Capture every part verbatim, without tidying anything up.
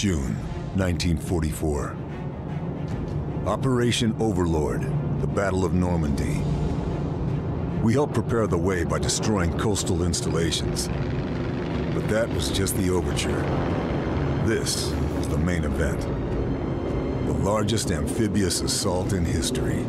June nineteen forty-four. Operation Overlord, the Battle of Normandy. We helped prepare the way by destroying coastal installations. But that was just the overture. This was the main event. The largest amphibious assault in history.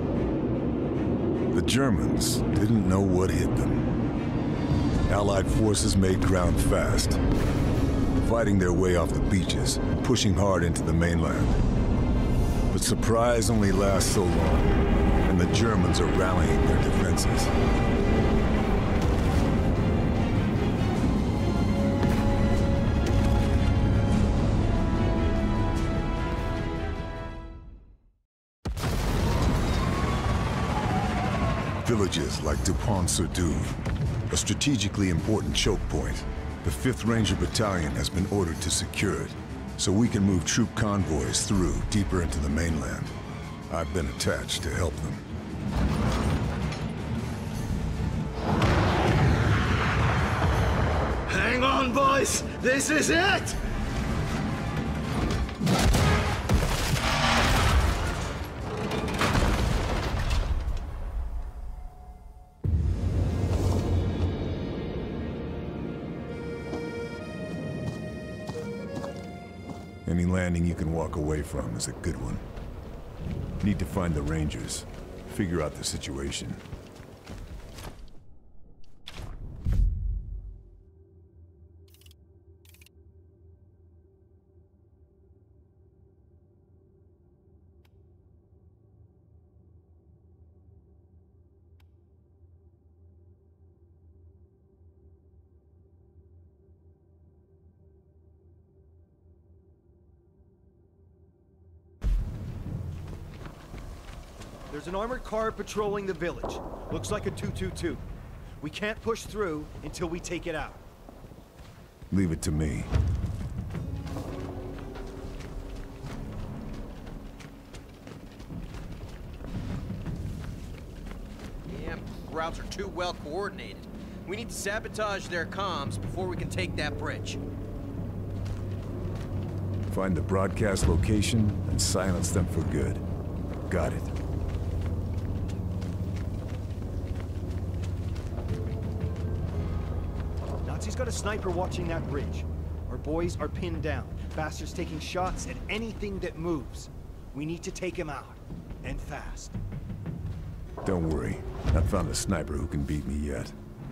The Germans didn't know what hit them. Allied forces made ground fast, fighting their way off the beaches, pushing hard into the mainland. But surprise only lasts so long, and the Germans are rallying their defenses. Villages like Dupont-sur-Douve, a strategically important choke point. The fifth Ranger Battalion has been ordered to secure it, so we can move troop convoys through deeper into the mainland. I've been attached to help them. Hang on, boys! This is it! Any landing you can walk away from is a good one. Need to find the Rangers, figure out the situation. There's an armored car patrolling the village. Looks like a two two two. We can't push through until we take it out. Leave it to me. Yeah, routes are too well coordinated. We need to sabotage their comms before we can take that bridge. Find the broadcast location and silence them for good. Got it. Nazi's got a sniper watching that bridge. Our boys are pinned down. Bastards taking shots at anything that moves. We need to take him out. And fast. Don't worry. I've found a sniper who can beat me yet.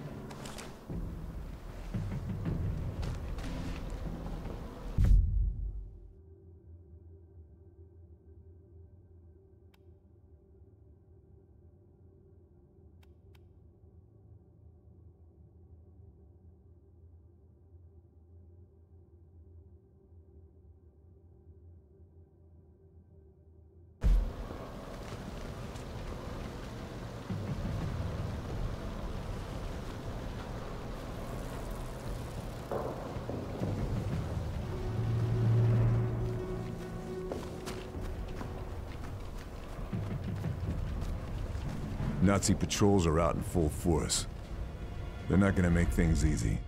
Nazi patrols are out in full force. They're not gonna make things easy.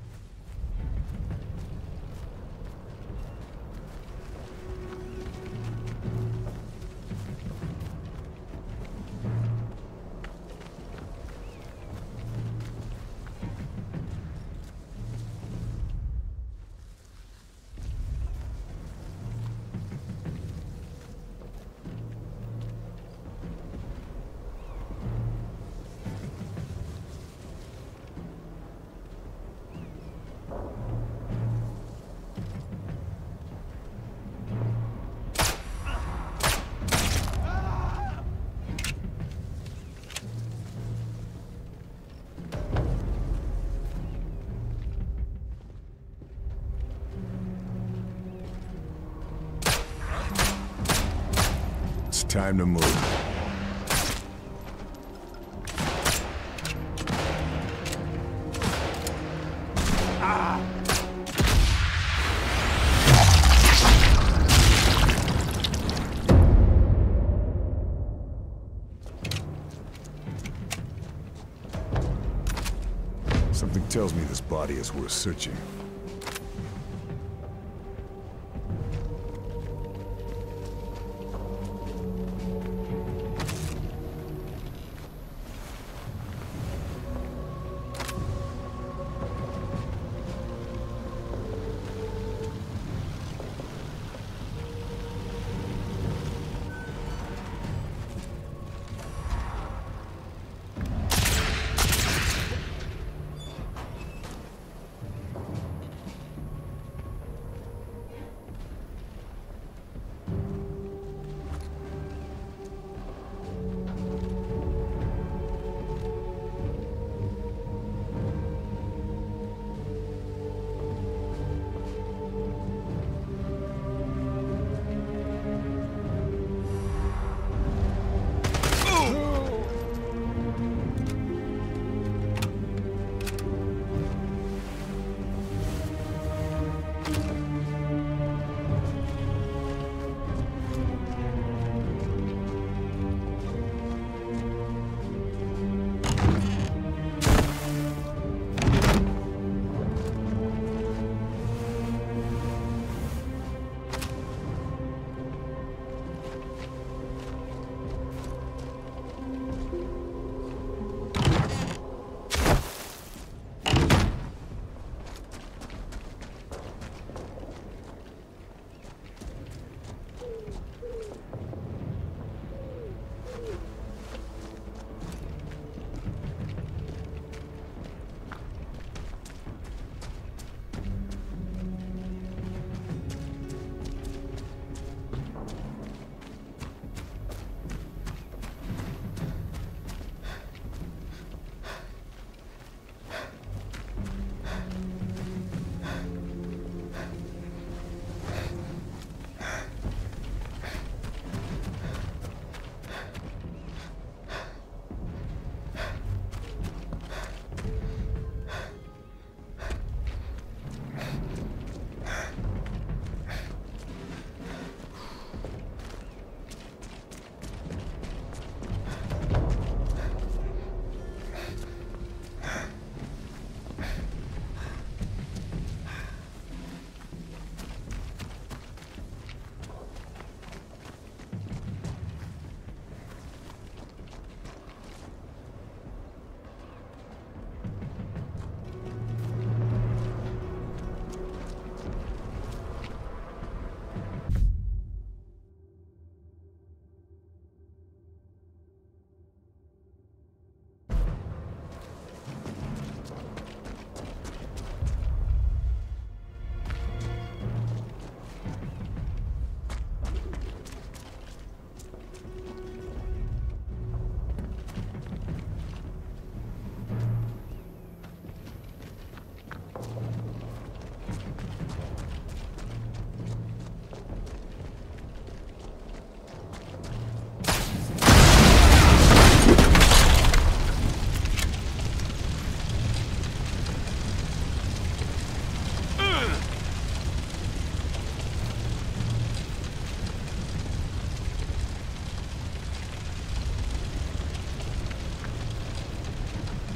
Time to move. Ah! Something tells me this body is worth searching.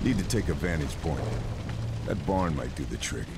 Need to take a vantage point. That barn might do the trick.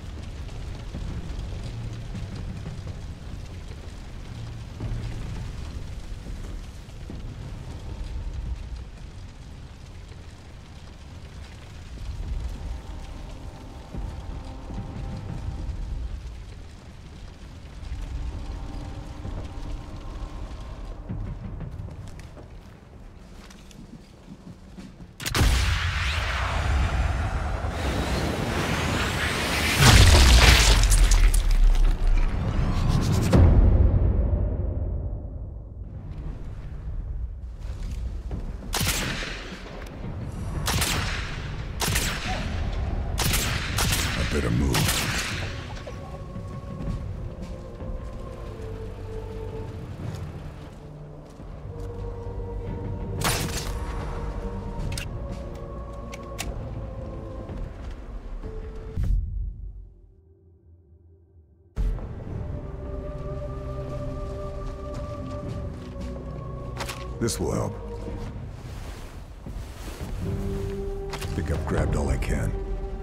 Better move. This will help. Think I've grabbed all I can.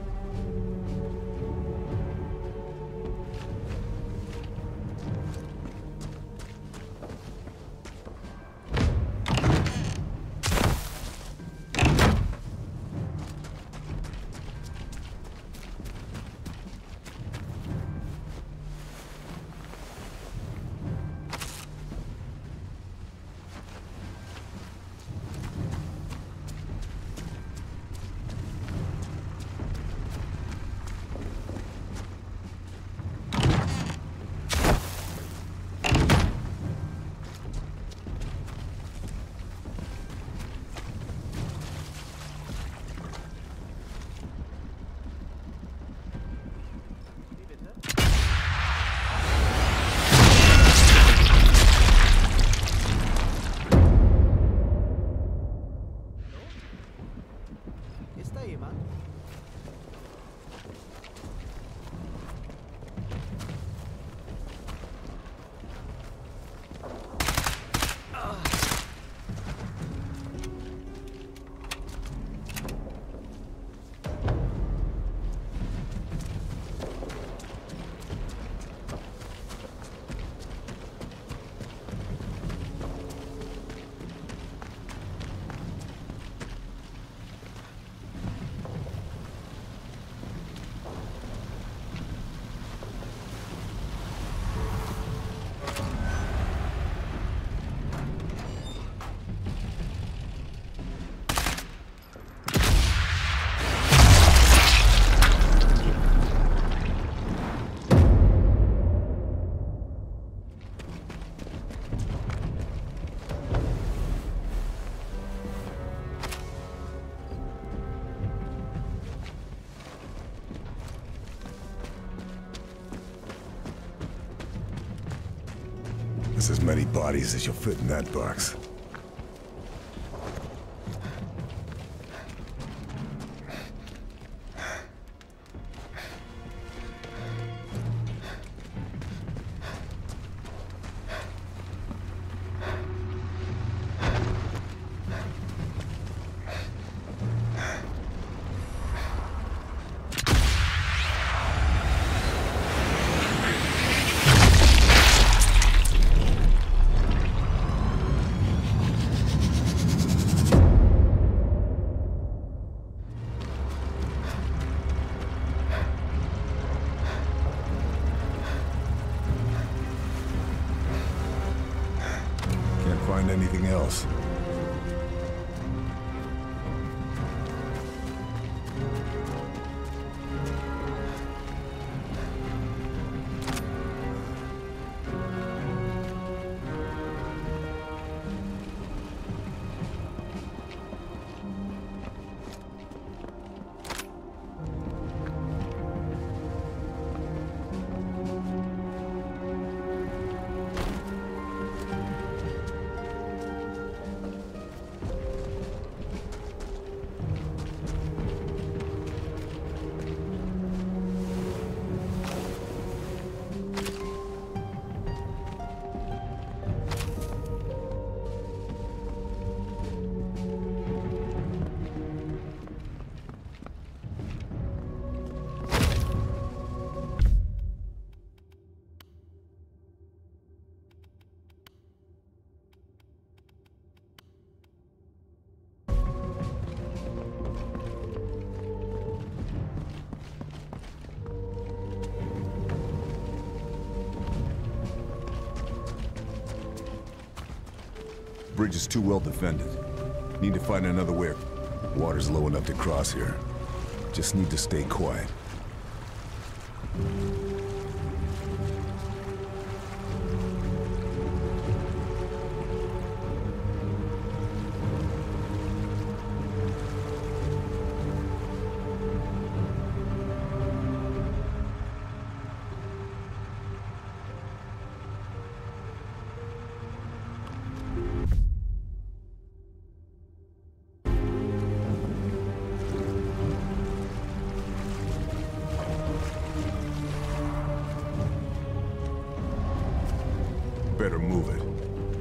That's as many bodies as you'll fit in that box. Find anything else? Bridge is too well defended. Need to find another way. Water's low enough to cross here. Just need to stay quiet. Better move it.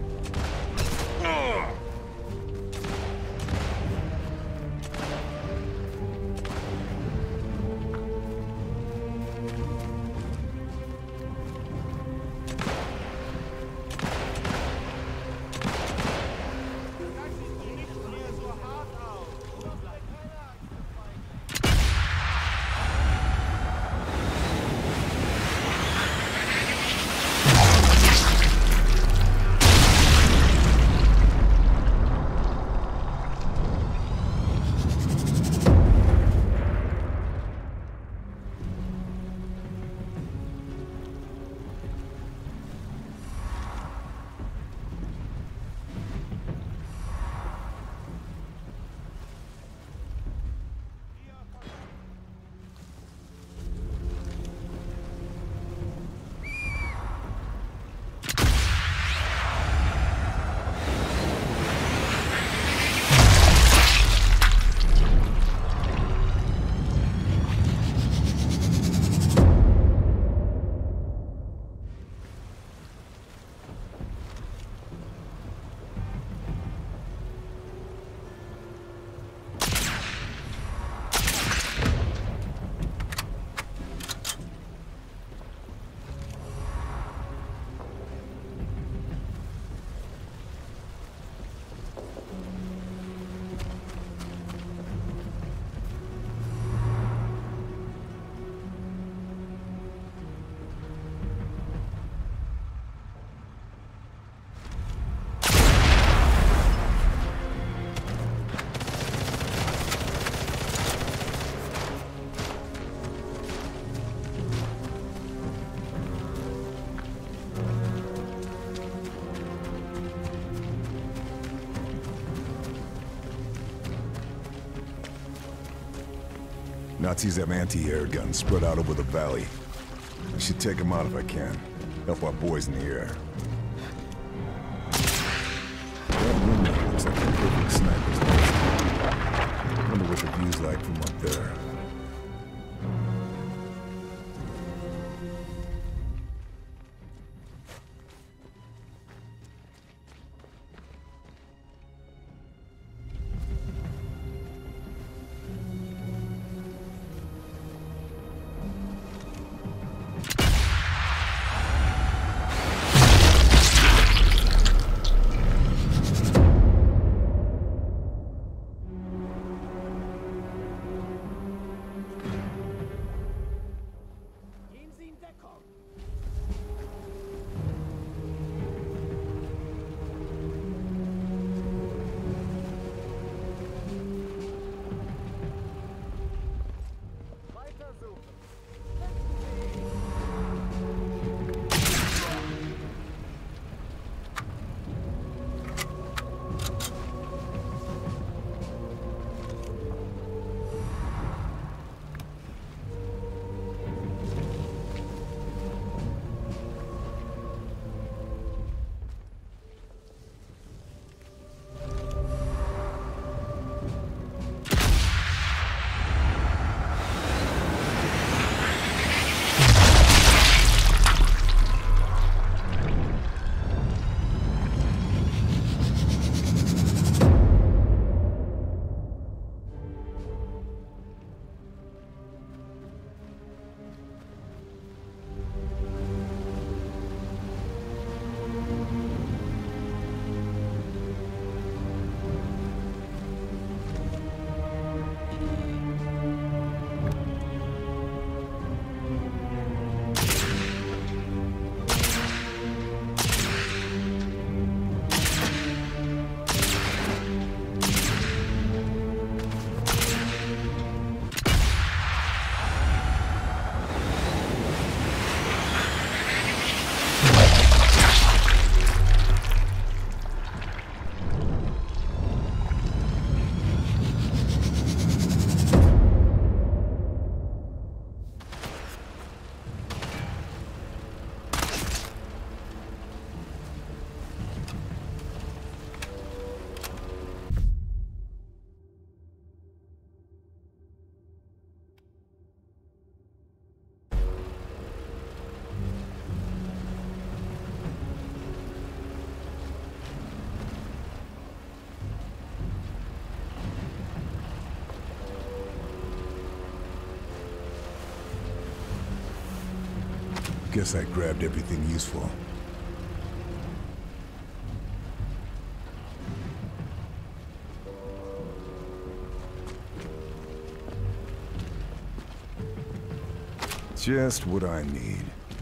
Nazis have anti-air guns spread out over the valley. I should take them out if I can. Help our boys in the air. That window looks like a perfect sniper's nest. Wonder what the view's like from up there. Guess I grabbed everything useful. Just what I need.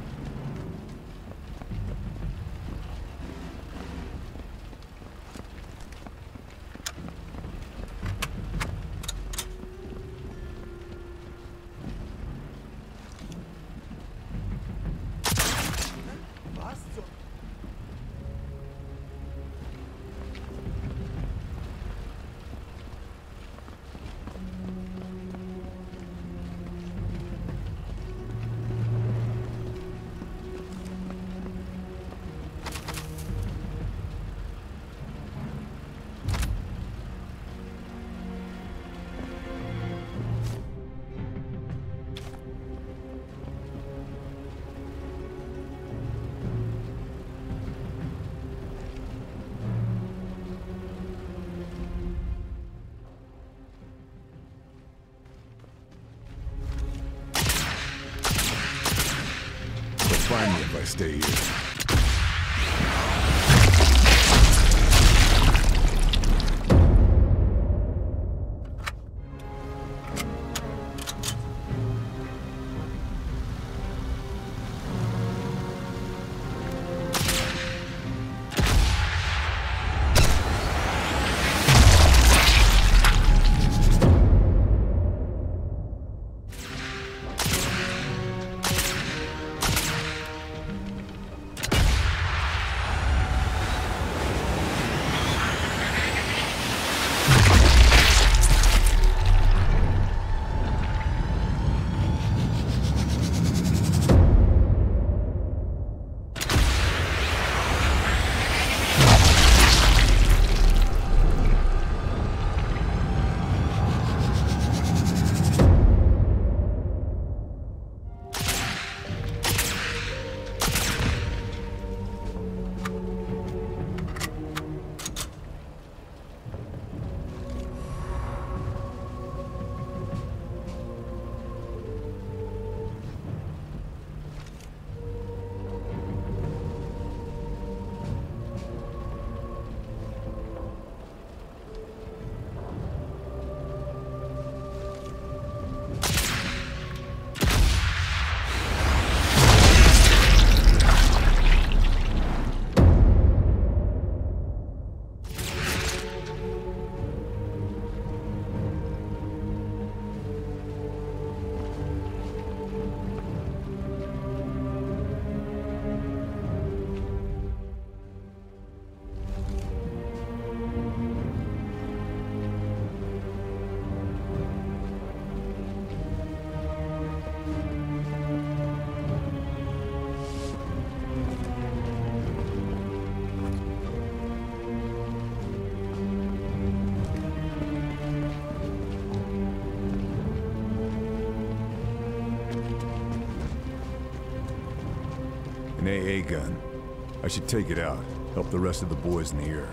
Find me if I stay here. An A A gun. I should take it out. Help the rest of the boys in the air.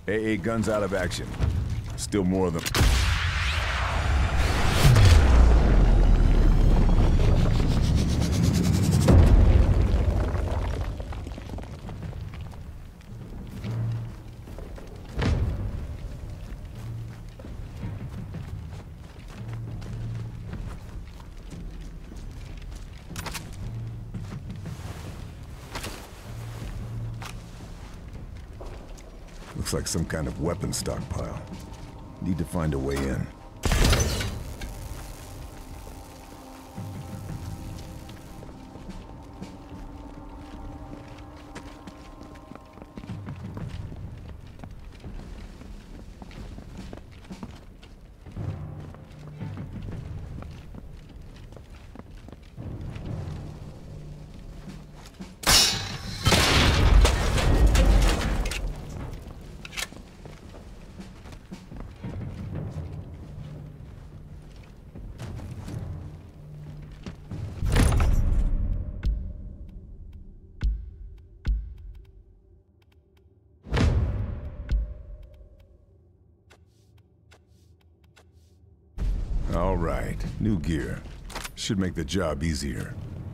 A A guns out of action. Still more of them. Looks like some kind of weapon stockpile. Need to find a way in. All right, new gear. Should make the job easier.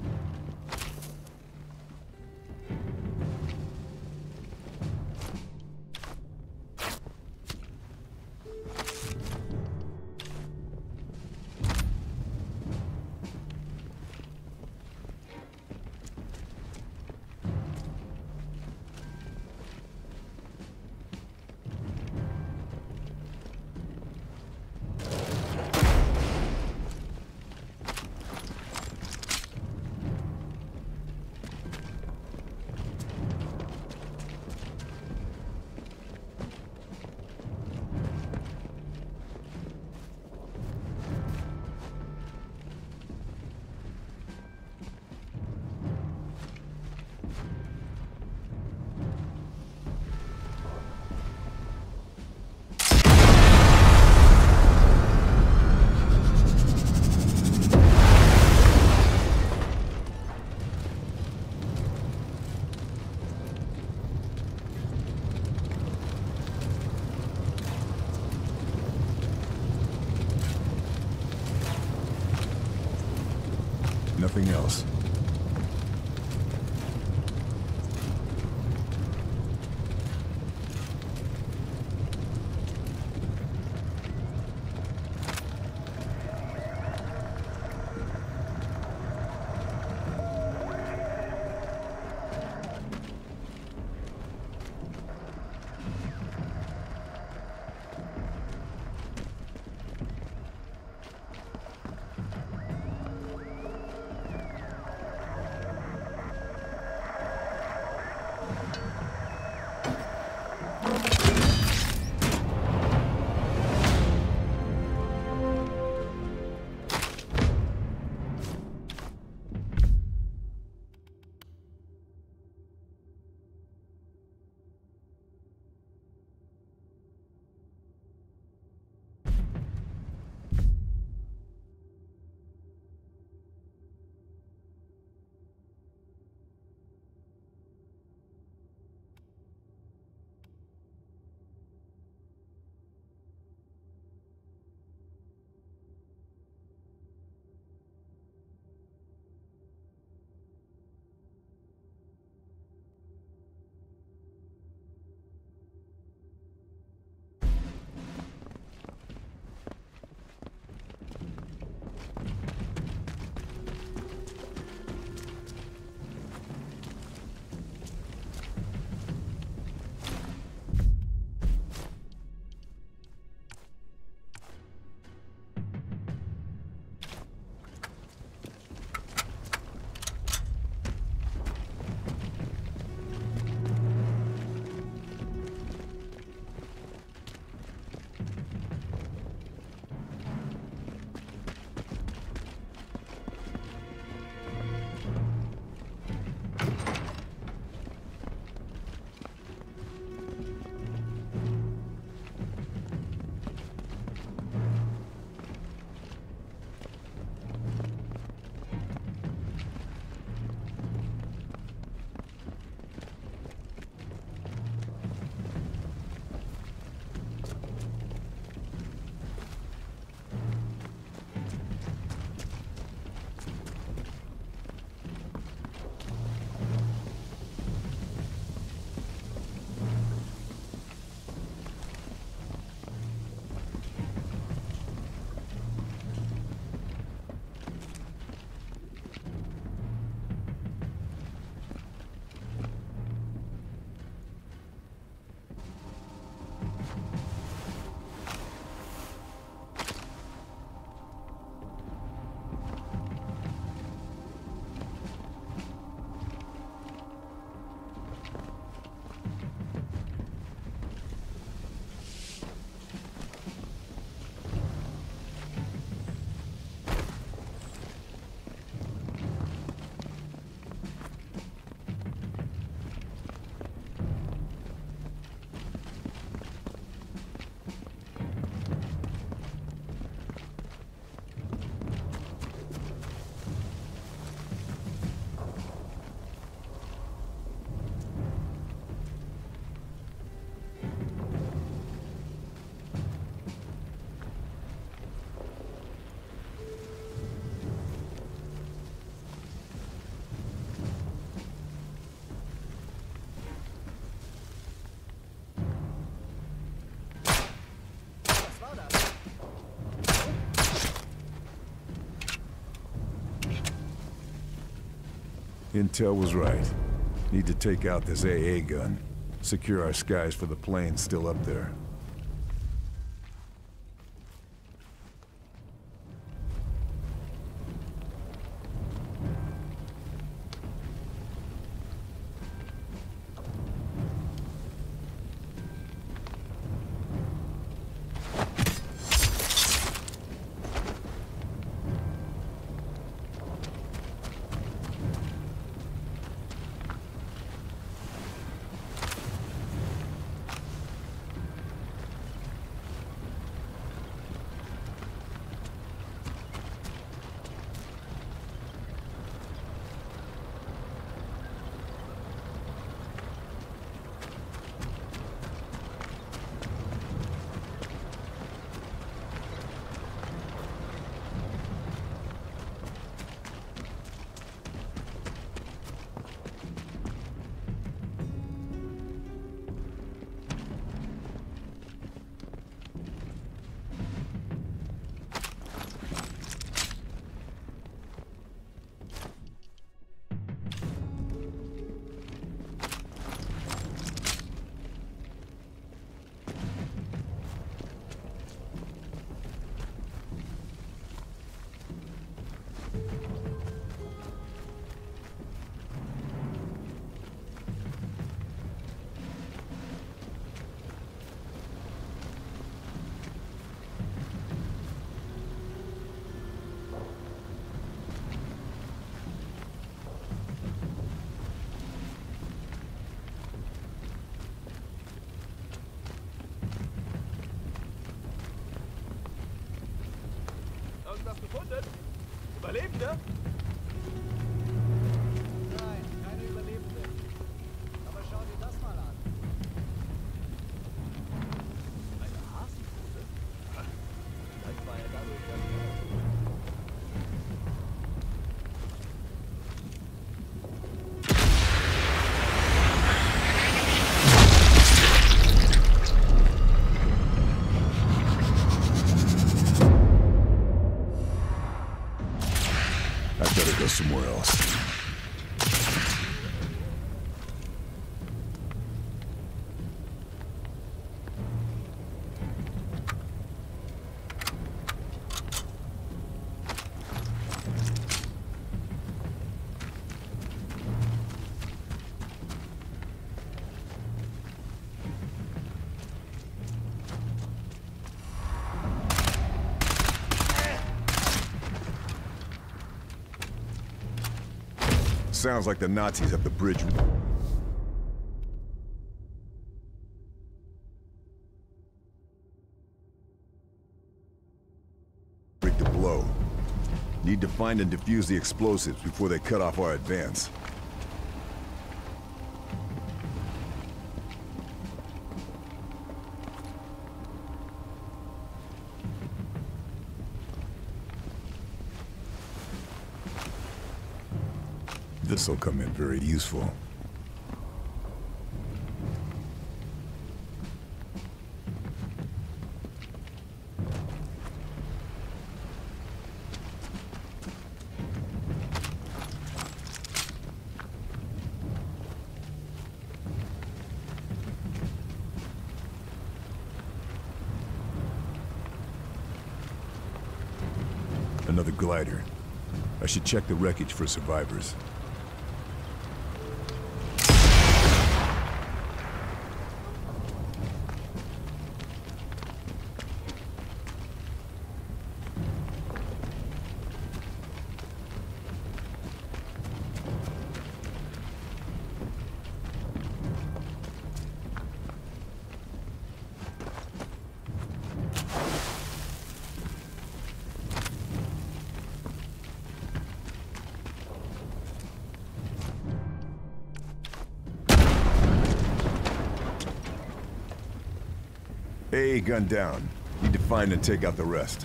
Nothing else. Intel was right. Need to take out this A A gun. Secure our skies for the planes still up there. Gefunden? Überlebende? Nein, keine Überlebende. Aber schau dir das mal an. Eine Hasenpfote? Vielleicht war er dadurch ganz Go somewhere else. Sounds like the Nazis have the bridge. Break the blow. Need to find and defuse the explosives before they cut off our advance. This'll come in very useful. Another glider. I should check the wreckage for survivors. A A gun down. Need to find and take out the rest.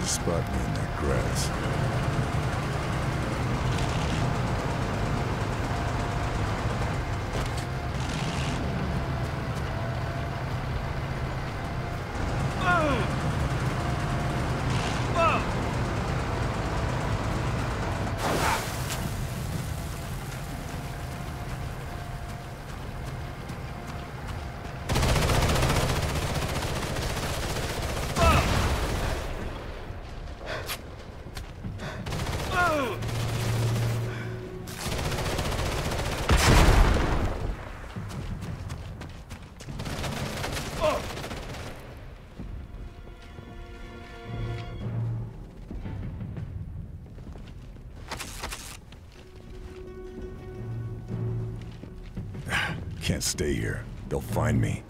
to spot me in that grass. Can't stay here. They'll find me.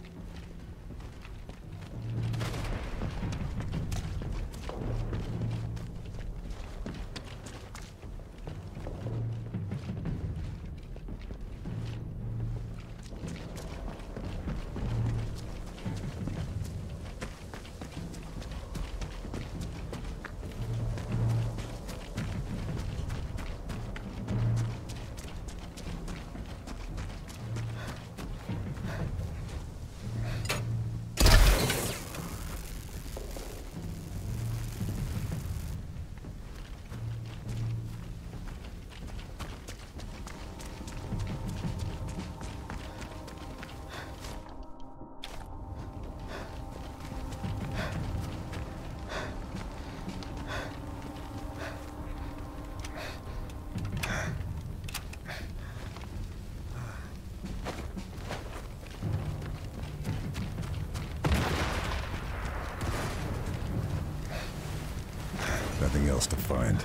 Nothing else to find.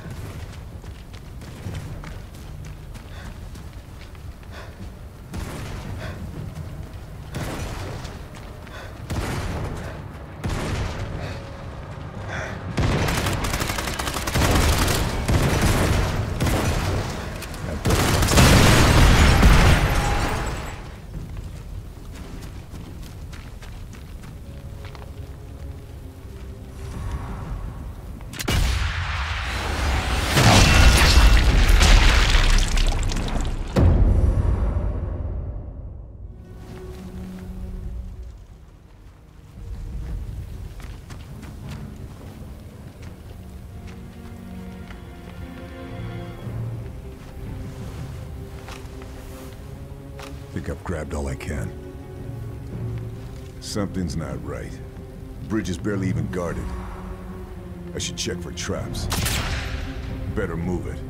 Think I've grabbed all I can. Something's not right. The bridge is barely even guarded. I should check for traps. Better move it.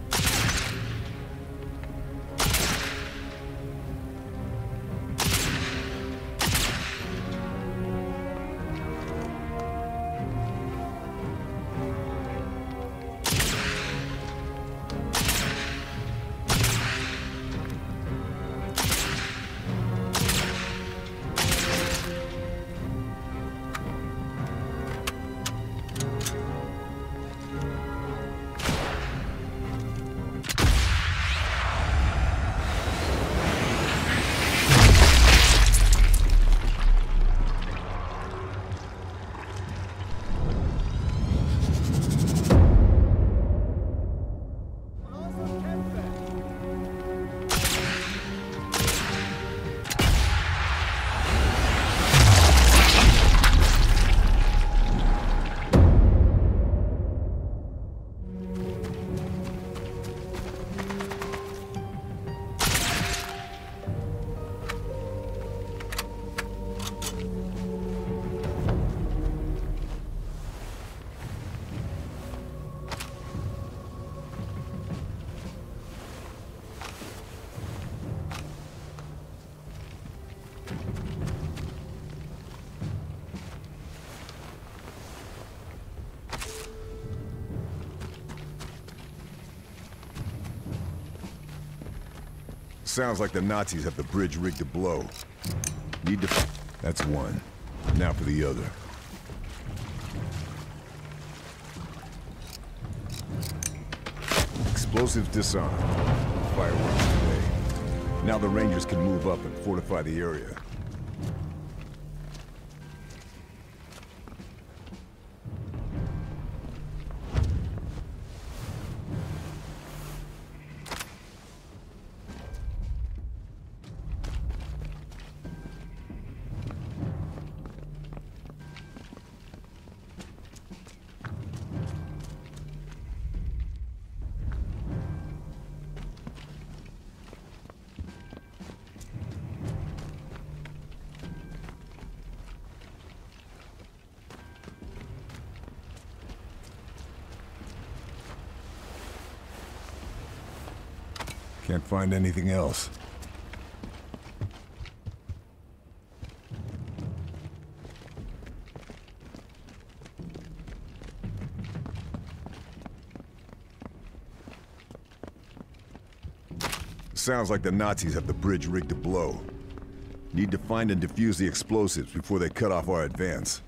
Sounds like the Nazis have the bridge rigged to blow. Need to... That's one. Now for the other. Explosives disarmed. Fireworks today. Now the Rangers can move up and fortify the area. Can't find anything else. Sounds like the Nazis have the bridge rigged to blow. Need to find and defuse the explosives before they cut off our advance.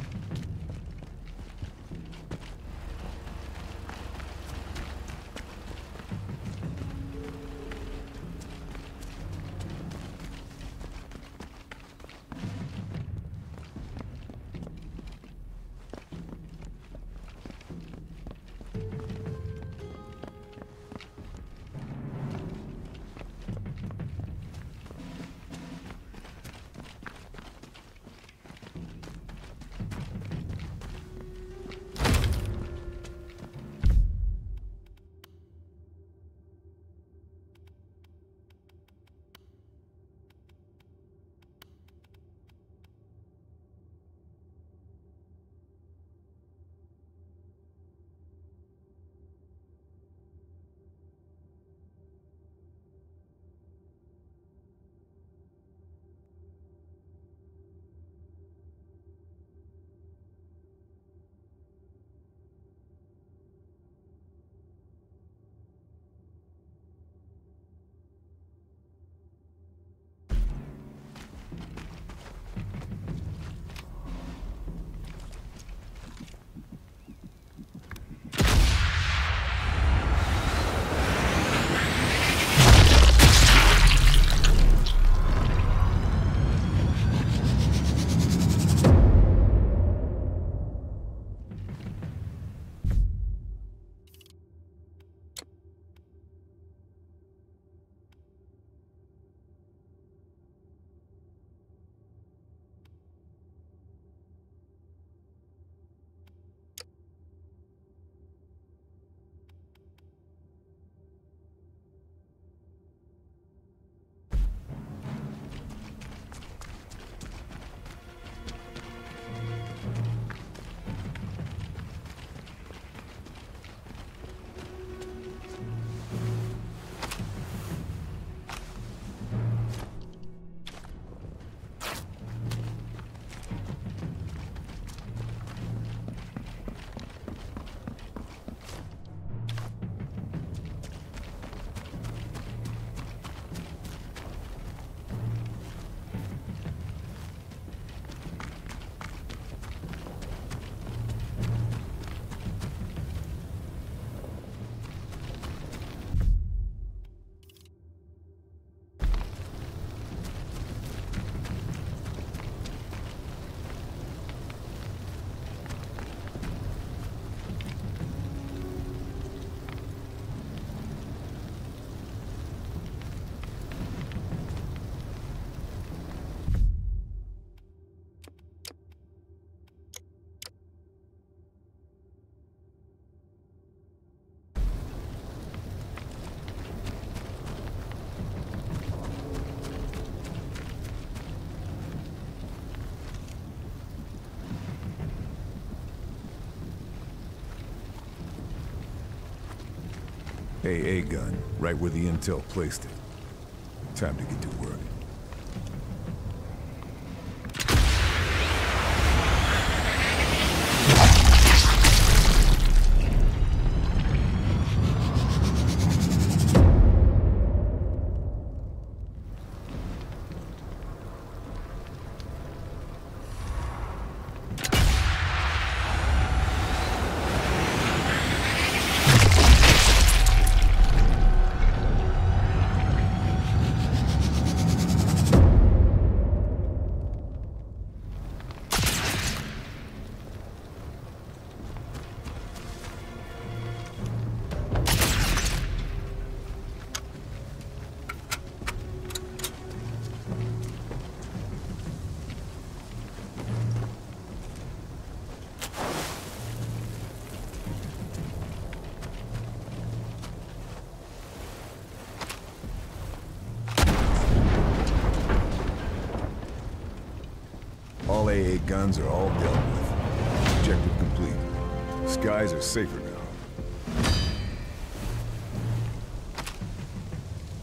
A A gun, right where the intel placed it. Time to get to work. All A A guns are all dealt with. Objective complete. Skies are safer now.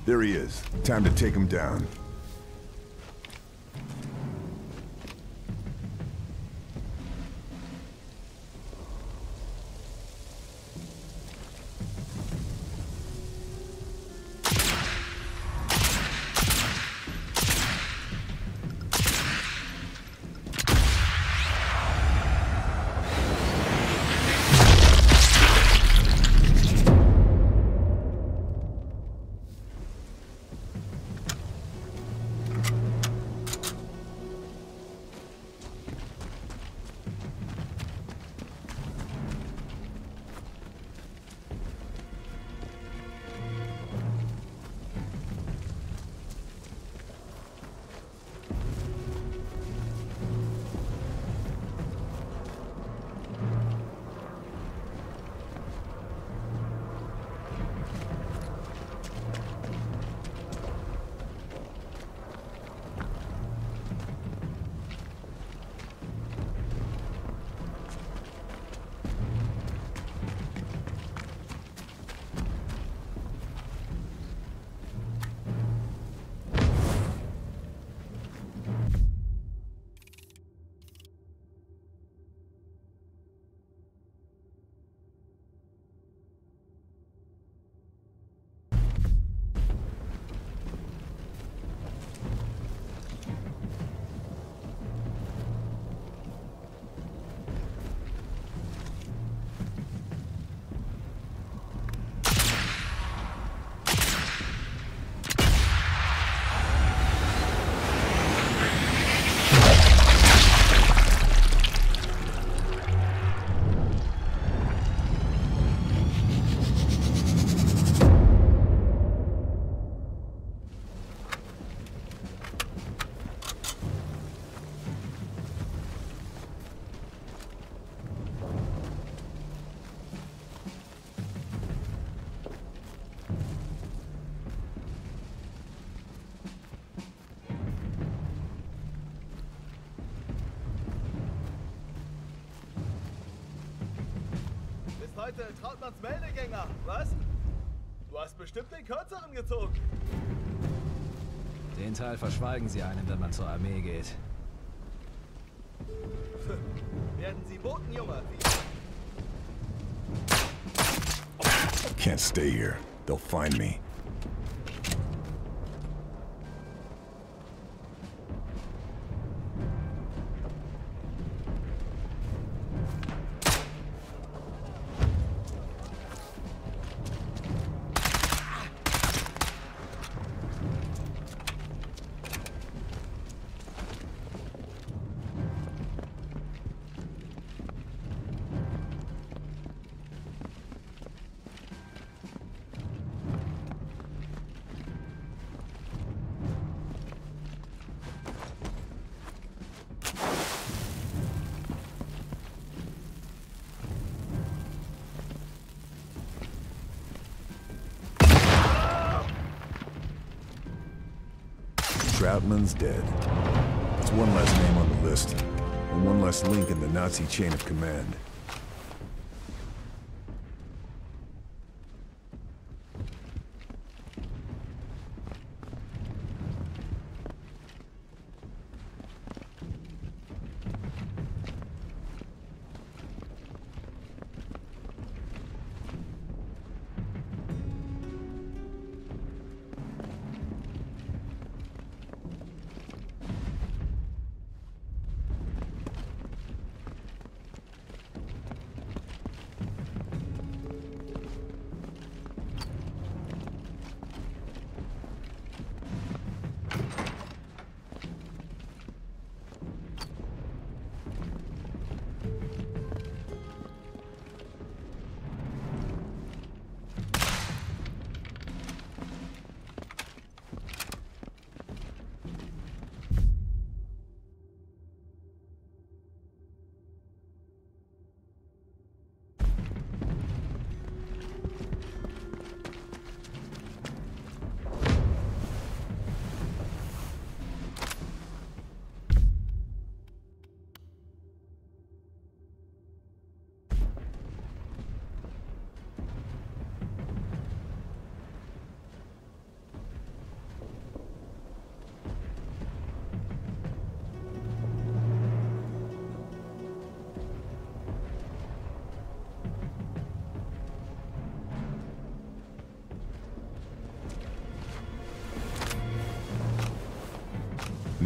There he is. Time to take him down. Heute Trautmanns Meldegänger, was? Du hast bestimmt den kürzeren gezogen. Den Teil verschweigen sie einem, wenn man zur Armee geht. Werden sie Boten, Junge? Can't stay here. They'll find me. Troutman's dead. It's one less name on the list, and one less link in the Nazi chain of command.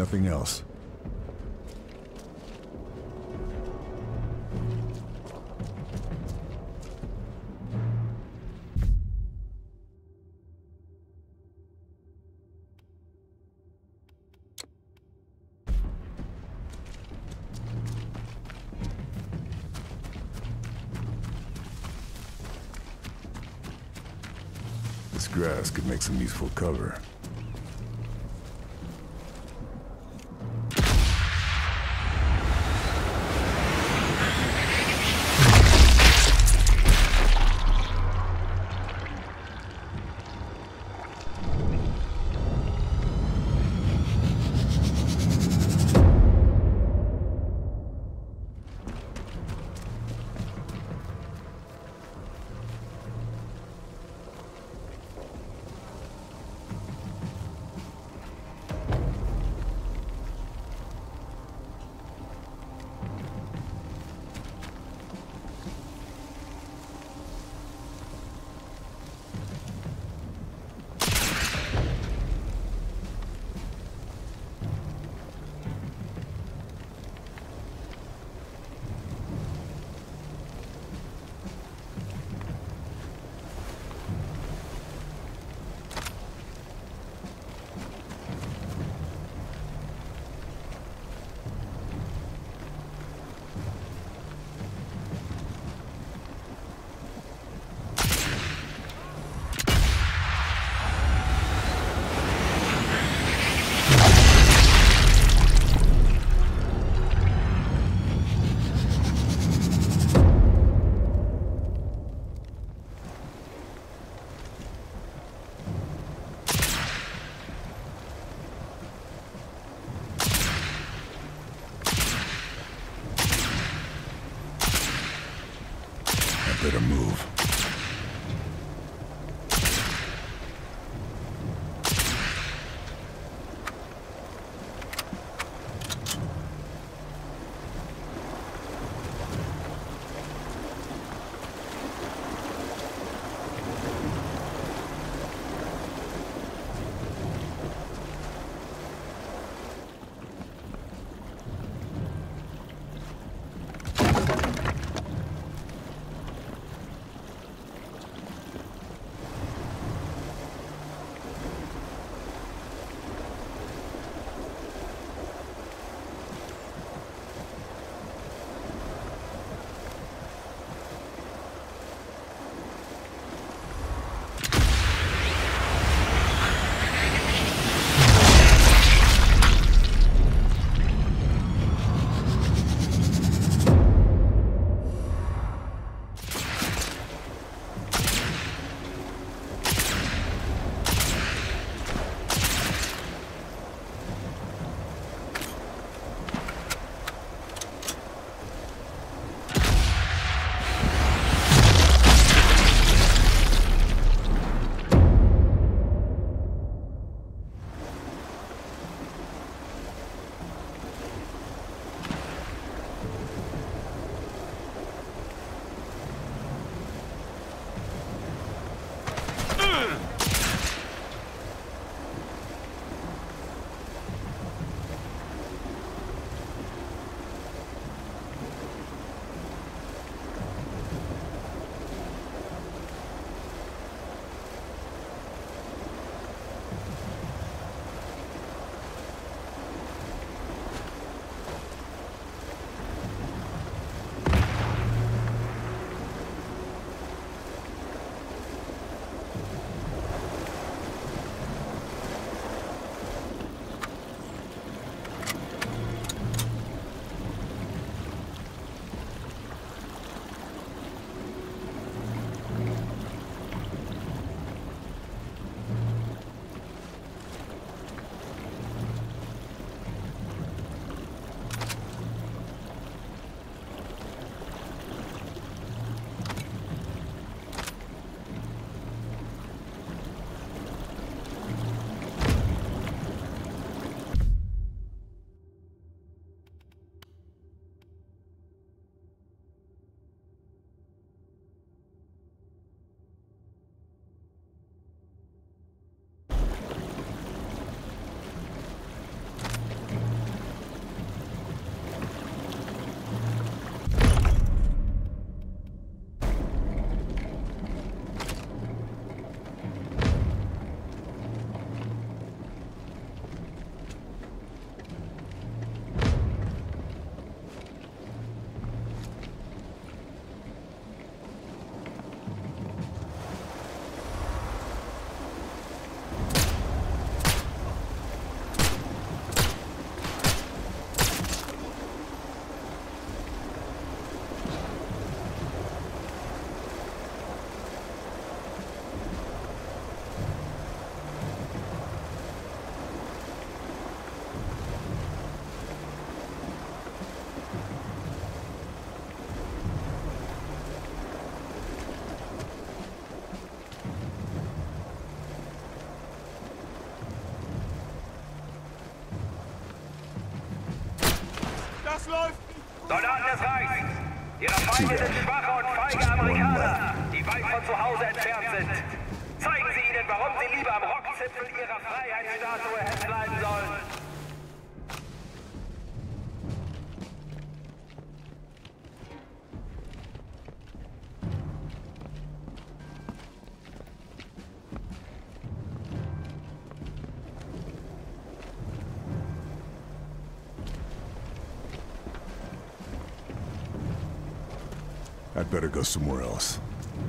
nothing else. This grass could make some useful cover. Better move. Soldaten des Reichs! Ihre Feinde sind schwache und feige Amerikaner, die weit von zu Hause entfernt sind. Zeigen Sie ihnen, warum sie lieber am Rockzipfel ihrer Freiheitsstatue hätten bleiben sollen. I'd better go somewhere else.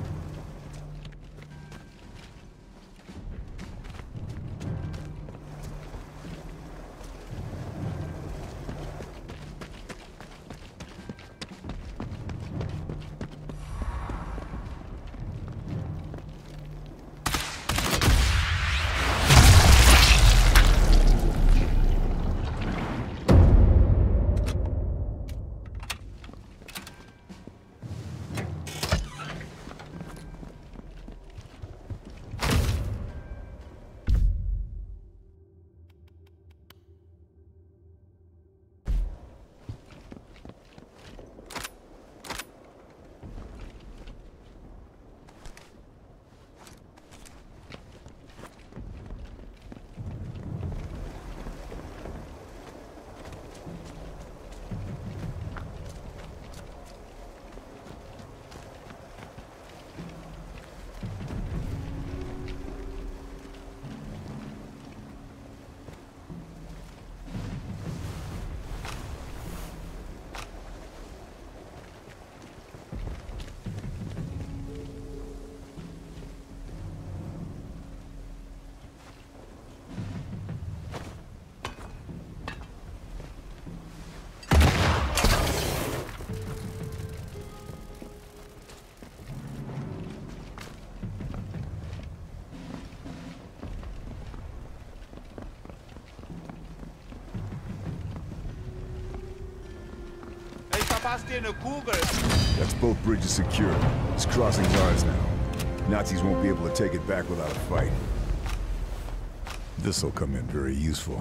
That's both bridges secured. It's crossing guards now. Nazis won't be able to take it back without a fight. This'll come in very useful.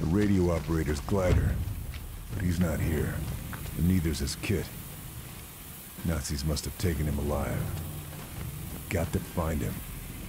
radio operator's glider. But he's not here. And neither's his kit. Nazis must have taken him alive. Got to find him.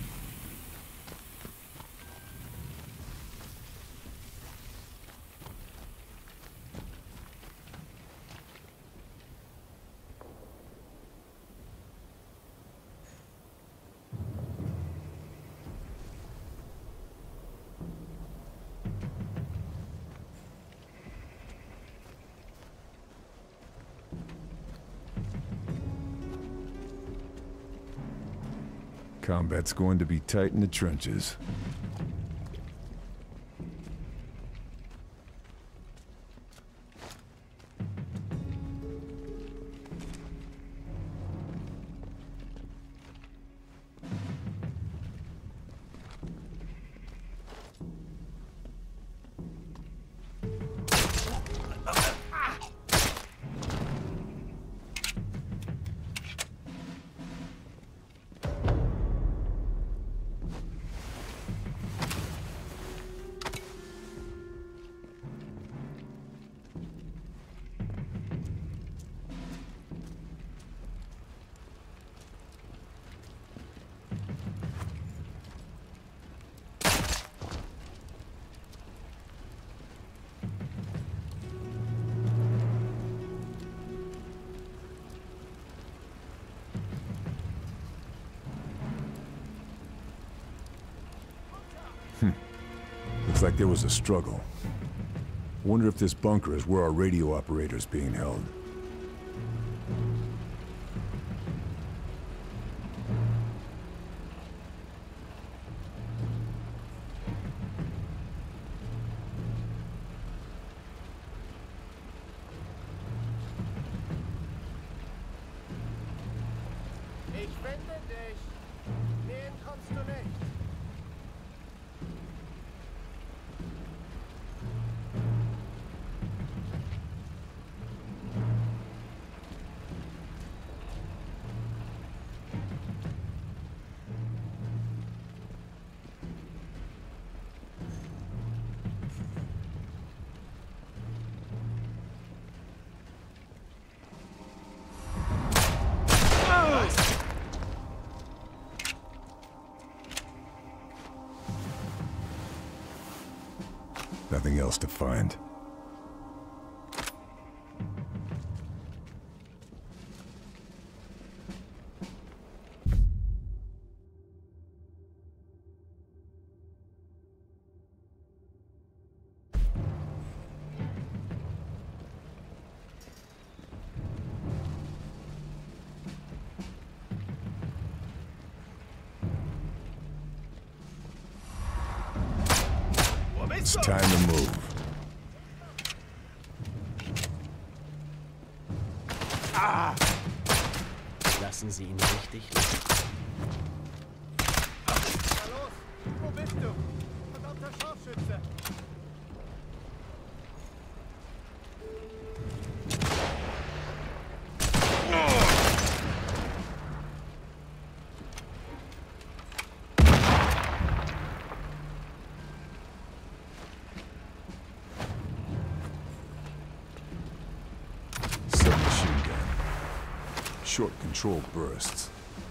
Combat's going to be tight in the trenches. Looks like there was a struggle. Wonder if this bunker is where our radio operator's being held. Ich finde dich. Den kommst du nicht. Nothing else to find. It's time to move. Ah! Lassen Sie ihn richtig los. Na los, wo bist du? Verdammter Scharfschütze! Submachine gun. Short control bursts.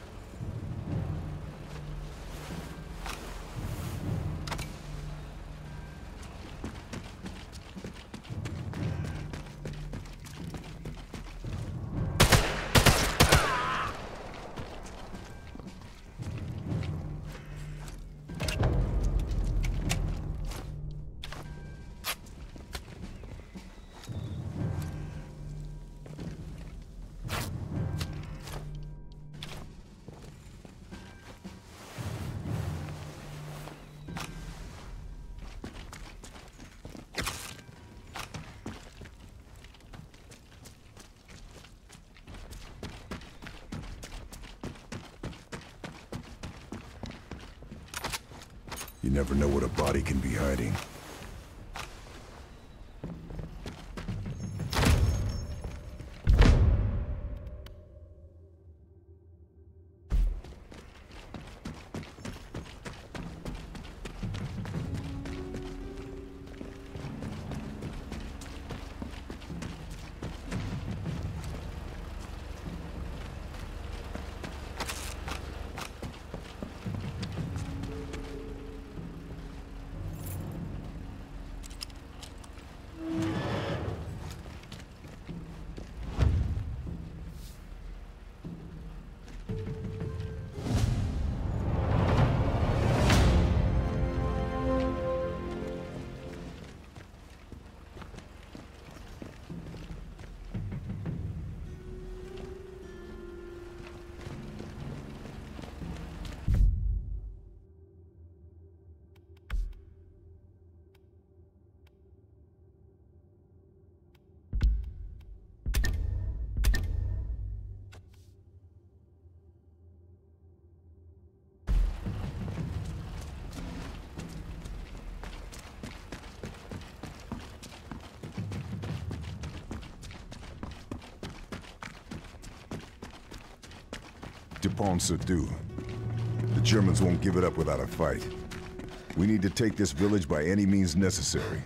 You never know what a body can be hiding. Dupont Surtout. The Germans won't give it up without a fight. We need to take this village by any means necessary.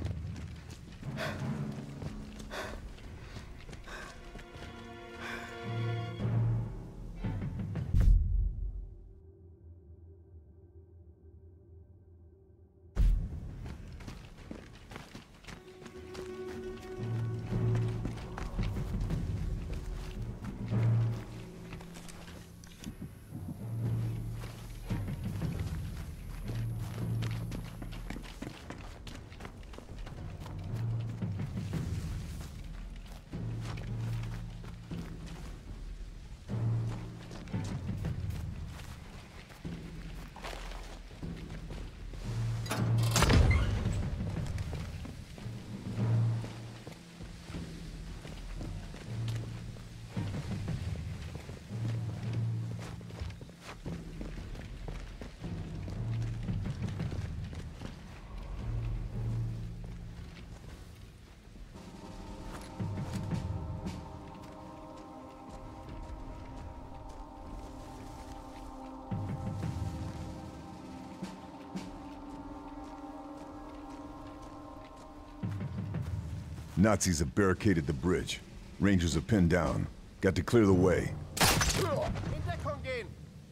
Nazis have barricaded the bridge. Rangers are pinned down. Got to clear the way. In Deckung gehen!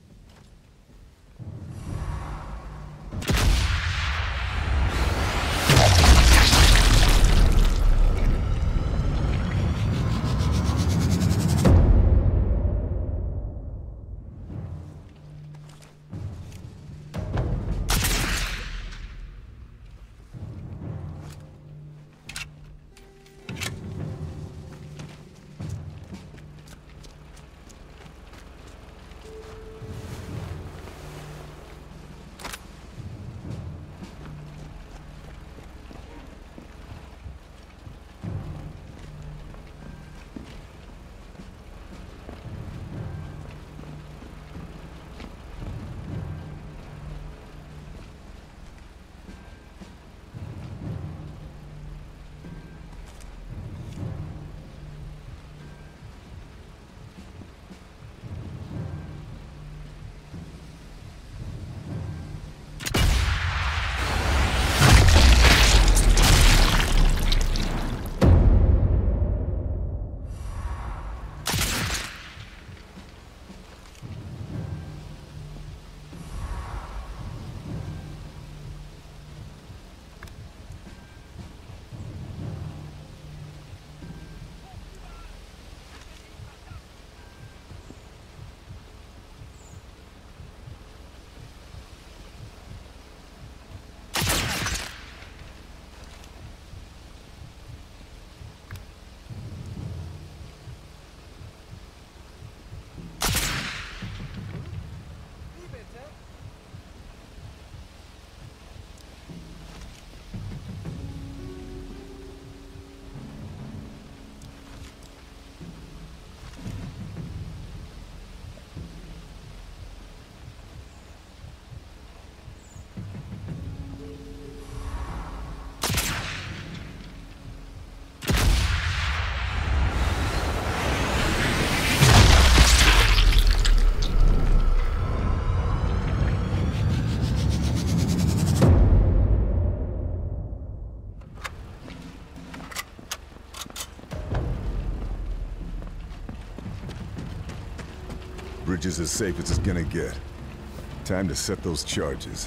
Bridge is as safe as it's gonna get. Time to set those charges.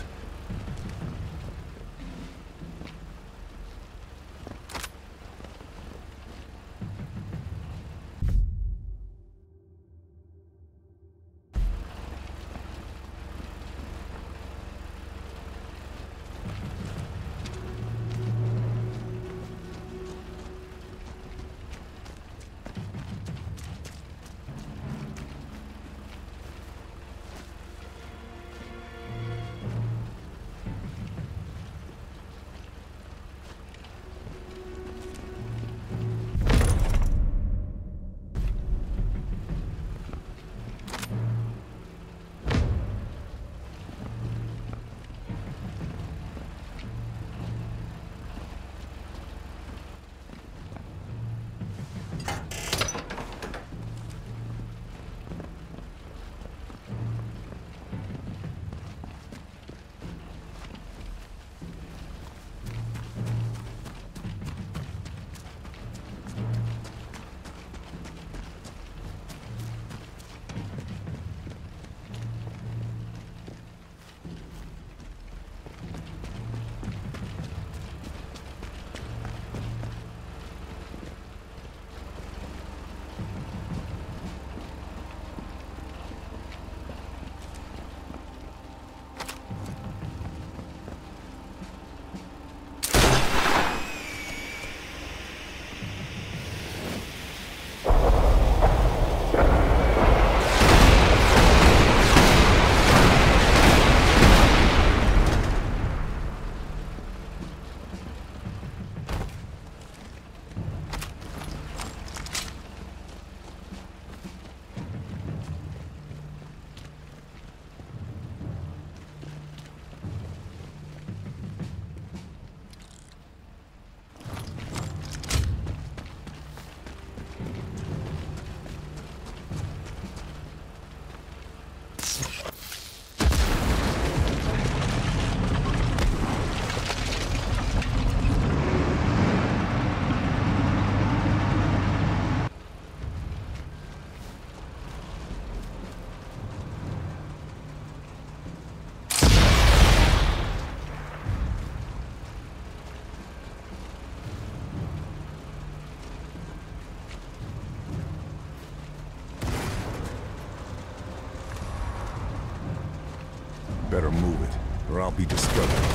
Better move it, or I'll be discovered.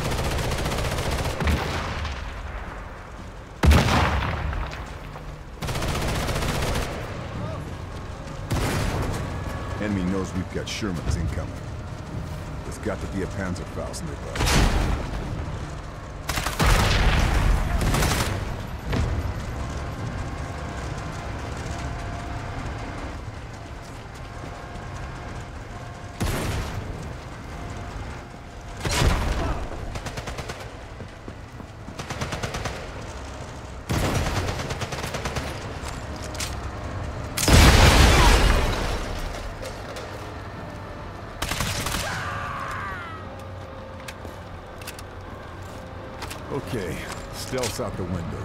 Enemy knows we've got Shermans incoming. There's got to be a Panzerfaust nearby. Okay, stealth's out the window.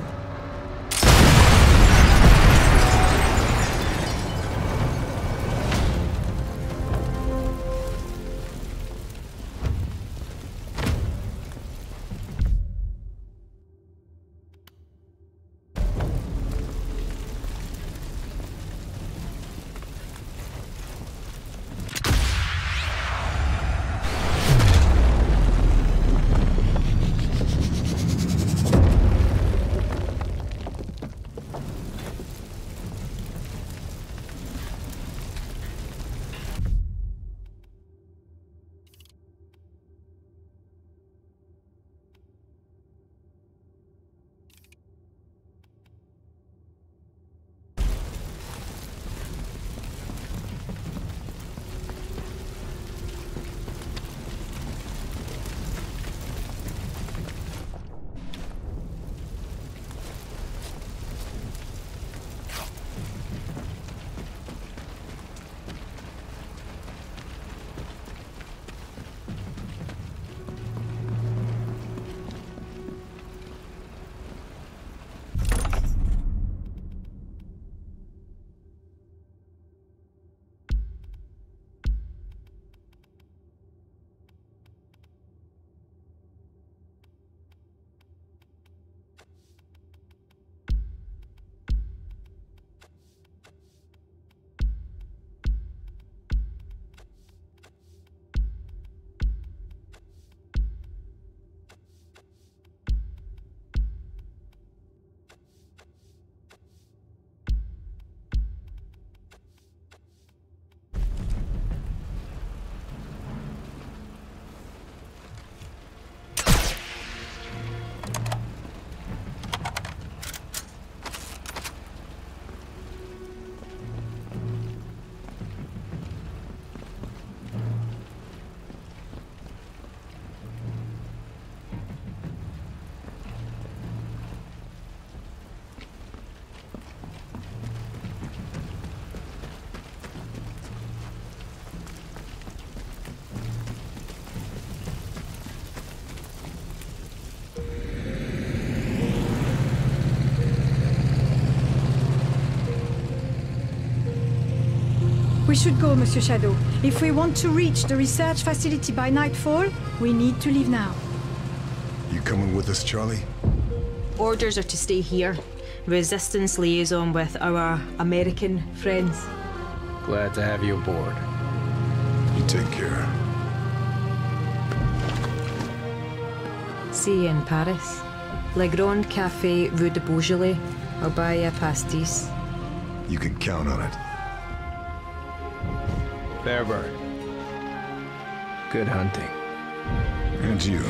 We should go, Monsieur Shadow. If we want to reach the research facility by nightfall, we need to leave now. You coming with us, Charlie? Orders are to stay here. Resistance liaison with our American friends. Glad to have you aboard. You take care. See you in Paris. Le Grand Café Rue de Beaujolais. I'll buy you a pastis. You can count on it. Fairburne. Good hunting. And you.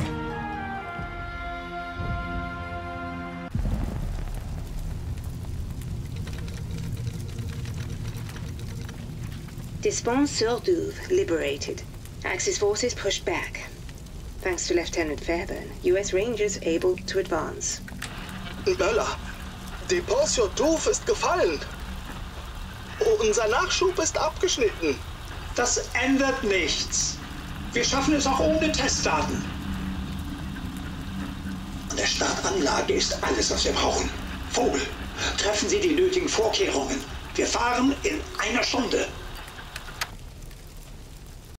Dispense-sur-Douve liberated. Axis forces pushed back. Thanks to Lieutenant Fairburne, U S Rangers able to advance. Bella, Dispense-sur-Douve ist gefallen. Unser Nachschub ist abgeschnitten. Das ändert nichts. Wir schaffen es auch ohne Testdaten. An der Startanlage ist alles, was wir brauchen. Vogel, treffen Sie die nötigen Vorkehrungen. Wir fahren in einer Stunde.